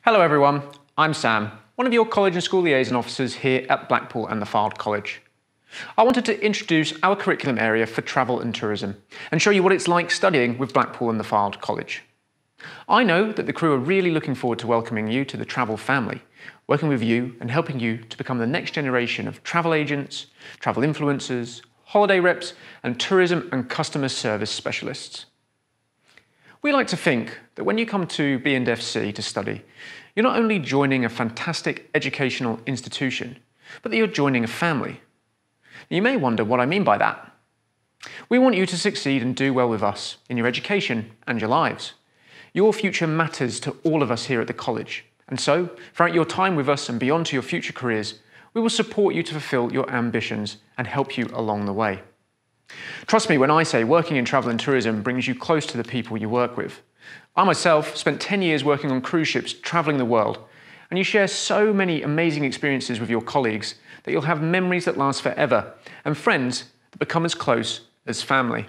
Hello everyone, I'm Sam, one of your college and school liaison officers here at Blackpool and the Fylde College. I wanted to introduce our curriculum area for travel and tourism and show you what it's like studying with Blackpool and the Fylde College. I know that the crew are really looking forward to welcoming you to the travel family, working with you and helping you to become the next generation of travel agents, travel influencers, holiday reps and tourism and customer service specialists. We like to think that when you come to B&FC to study, you're not only joining a fantastic educational institution, but that you're joining a family. You may wonder what I mean by that. We want you to succeed and do well with us in your education and your lives. Your future matters to all of us here at the college, and so, throughout your time with us and beyond to your future careers, we will support you to fulfill your ambitions and help you along the way. Trust me when I say working in travel and tourism brings you close to the people you work with. I myself spent 10 years working on cruise ships travelling the world, and you share so many amazing experiences with your colleagues that you'll have memories that last forever and friends that become as close as family.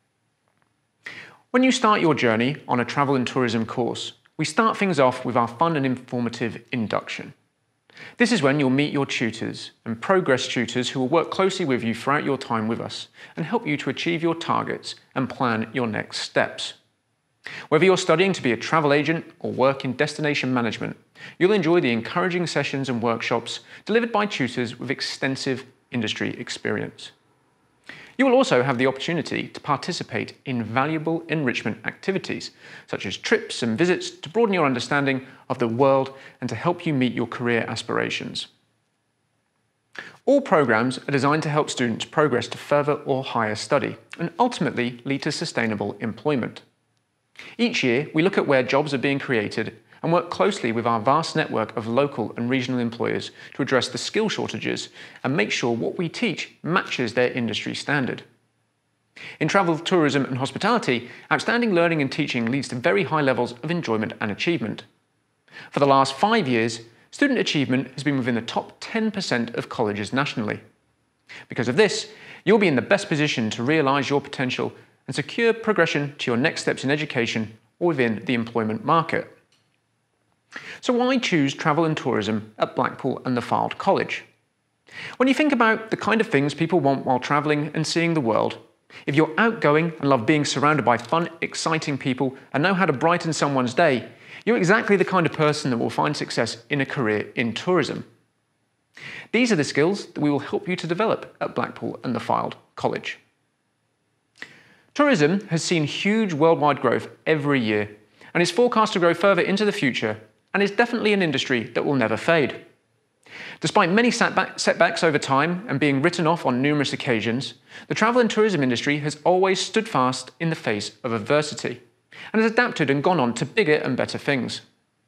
When you start your journey on a travel and tourism course, we start things off with our fun and informative induction. This is when you'll meet your tutors and progress tutors who will work closely with you throughout your time with us and help you to achieve your targets and plan your next steps. Whether you're studying to be a travel agent or work in destination management, you'll enjoy the encouraging sessions and workshops delivered by tutors with extensive industry experience. You will also have the opportunity to participate in valuable enrichment activities, such as trips and visits to broaden your understanding of the world and to help you meet your career aspirations. All programs are designed to help students progress to further or higher study and ultimately lead to sustainable employment. Each year, we look at where jobs are being created and work closely with our vast network of local and regional employers to address the skill shortages and make sure what we teach matches their industry standard. In travel, tourism and hospitality, outstanding learning and teaching leads to very high levels of enjoyment and achievement. For the last 5 years, student achievement has been within the top 10% of colleges nationally. Because of this, you'll be in the best position to realise your potential and secure progression to your next steps in education or within the employment market. So why choose travel and tourism at Blackpool and the Fylde College? When you think about the kind of things people want while travelling and seeing the world, if you're outgoing and love being surrounded by fun, exciting people and know how to brighten someone's day, you're exactly the kind of person that will find success in a career in tourism. These are the skills that we will help you to develop at Blackpool and the Fylde College. Tourism has seen huge worldwide growth every year and is forecast to grow further into the future and is definitely an industry that will never fade. Despite many setbacks over time and being written off on numerous occasions, the travel and tourism industry has always stood fast in the face of adversity and has adapted and gone on to bigger and better things.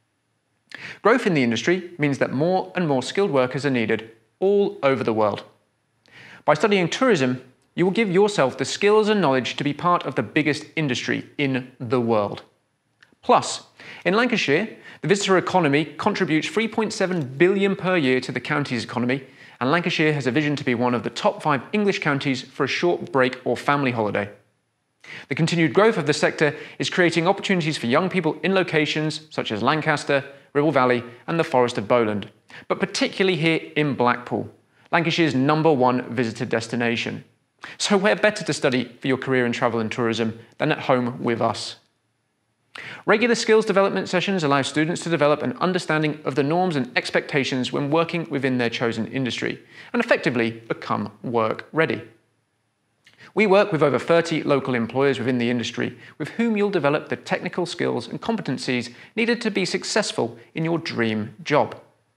Growth in the industry means that more and more skilled workers are needed all over the world. By studying tourism, you will give yourself the skills and knowledge to be part of the biggest industry in the world. Plus, in Lancashire, the visitor economy contributes 3.7 billion per year to the county's economy, and Lancashire has a vision to be one of the top 5 English counties for a short break or family holiday. The continued growth of the sector is creating opportunities for young people in locations such as Lancaster, Ribble Valley and the Forest of Bowland, but particularly here in Blackpool, Lancashire's #1 visitor destination. So where better to study for your career in travel and tourism than at home with us? Regular skills development sessions allow students to develop an understanding of the norms and expectations when working within their chosen industry and effectively become work ready. We work with over 30 local employers within the industry with whom you'll develop the technical skills and competencies needed to be successful in your dream job.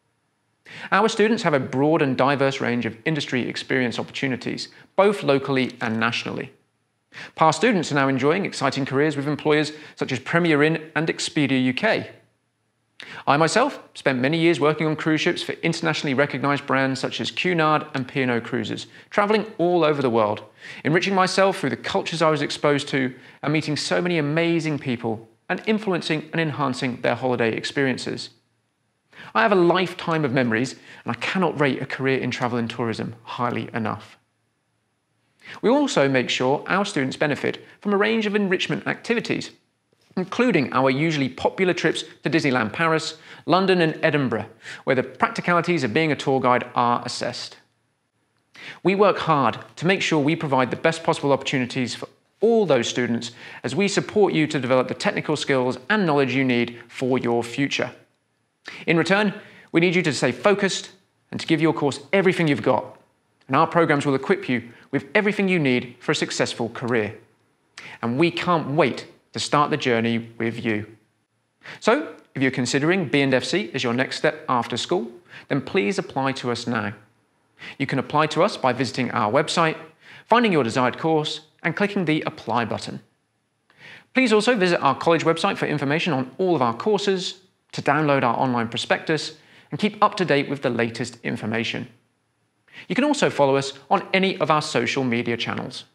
Our students have a broad and diverse range of industry experience opportunities, both locally and nationally. Past students are now enjoying exciting careers with employers such as Premier Inn and Expedia UK. I myself spent many years working on cruise ships for internationally recognised brands such as Cunard and P&O Cruises, travelling all over the world, enriching myself through the cultures I was exposed to and meeting so many amazing people and influencing and enhancing their holiday experiences. I have a lifetime of memories and I cannot rate a career in travel and tourism highly enough. We also make sure our students benefit from a range of enrichment activities. including our usually popular trips to Disneyland Paris, London and Edinburgh, where the practicalities of being a tour guide are assessed. We work hard to make sure we provide the best possible opportunities for all those students as we support you to develop the technical skills and knowledge you need for your future. In return, we need you to stay focused and to give your course everything you've got, and our programs will equip you with everything you need for a successful career. And we can't wait to start the journey with you. So, if you're considering B&FC as your next step after school, then please apply to us now. You can apply to us by visiting our website, finding your desired course, and clicking the Apply button. Please also visit our college website for information on all of our courses, to download our online prospectus, and keep up to date with the latest information. You can also follow us on any of our social media channels.